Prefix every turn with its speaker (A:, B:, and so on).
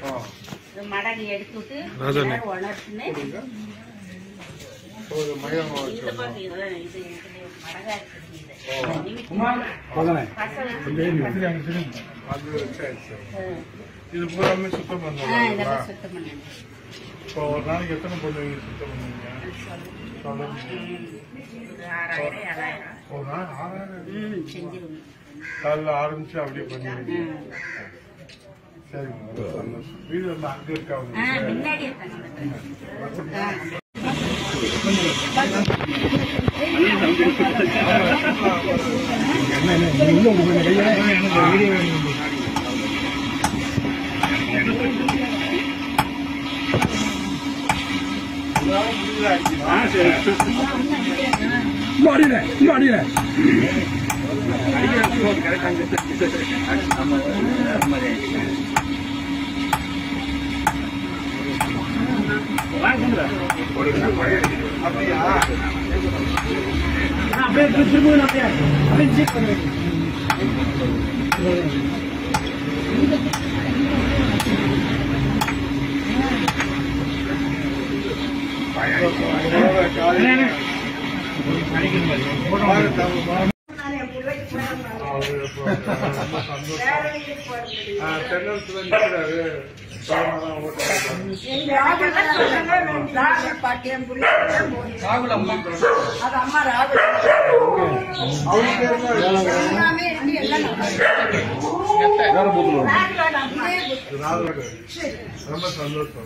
A: மடங்கு எடுத்துட்டு உணர்த்துன்னு
B: இது பூராமே சுத்தம் பண்ணுவாங்க.
A: சுத்தம் பண்ண
B: இப்போ ஒரு நாளைக்கு எத்தனை பொண்ணு சுத்தம் பண்ணுவீங்க?
A: 6000 7000
B: ஒரு நாள் 6000
A: செஞ்சிருவோம்.
B: காலைல ஆரம்பிச்சு அப்படியே பண்ணுவீங்க. சரிங்க, சந்தோஷம். வீடு வந்து அங்க இருக்கா?
A: முன்னாடி
B: ரொம்ப சந்தோஷம்.